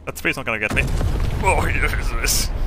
That tree's not gonna get me. Oh, yes.